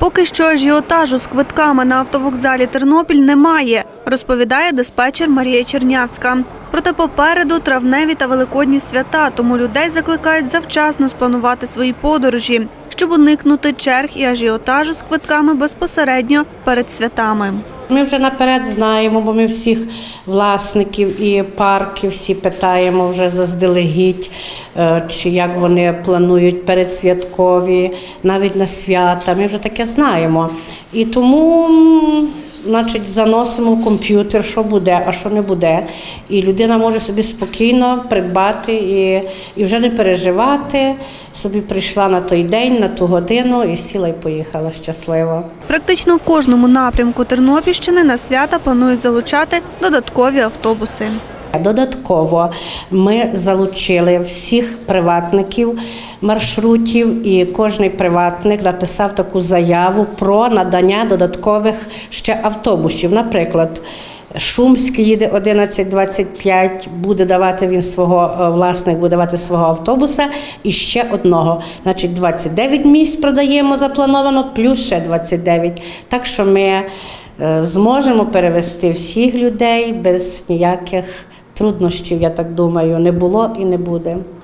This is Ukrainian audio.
Поки що ажіотажу з квитками на автовокзалі Тернопіль немає, розповідає диспетчер Марія Чернявська. Проте попереду травневі та великодні свята, тому людей закликають завчасно спланувати свої подорожі, щоб уникнути черг і ажіотажу з квитками безпосередньо перед святами. Ми вже наперед знаємо, бо ми всіх власників і парків всі питаємо вже заздалегідь, чи як вони планують передсвяткові, навіть на свята. Ми вже таке знаємо. І тому, заносимо в комп'ютер, що буде, а що не буде. І людина може собі спокійно придбати і вже не переживати. Собі прийшла на той день, на ту годину і сіла і поїхала щасливо. Практично в кожному напрямку Тернопільщини на свята планують залучати додаткові автобуси. Додатково ми залучили всіх приватників маршрутів, і кожен приватник написав таку заяву про надання додаткових ще автобусів. Наприклад, Шумський їде 11:25, буде давати він власник буде давати свого автобуса і ще одного. 29 місць продаємо заплановано, плюс ще 29. Так що ми зможемо перевезти всіх людей без ніяких труднощів, я так думаю, не було і не буде.